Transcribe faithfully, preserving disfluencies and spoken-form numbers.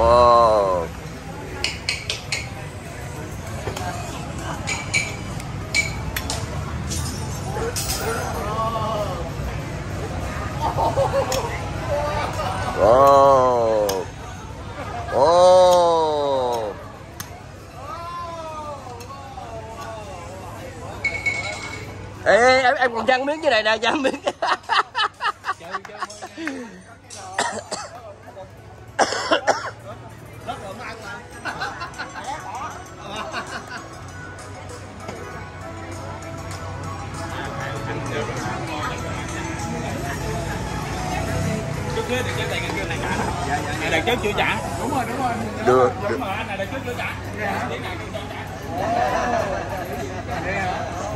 Ồ. Ồ. Ồ. Ê, ê em, em còn chăn miếng như này nè, chăn miếng. Này đợt trước chưa trả. Đúng rồi, đúng rồi. Được. Đúng rồi, này đợt trước chưa trả.